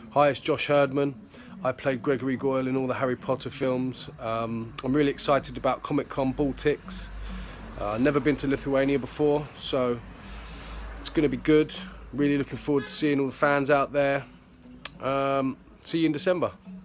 Hi, it's Josh Herdman. I played Gregory Goyle in all the Harry Potter films. I'm really excited about Comic Con Baltics. Never been to Lithuania before, so it's going to be good. Really looking forward to seeing all the fans out there. See you in December.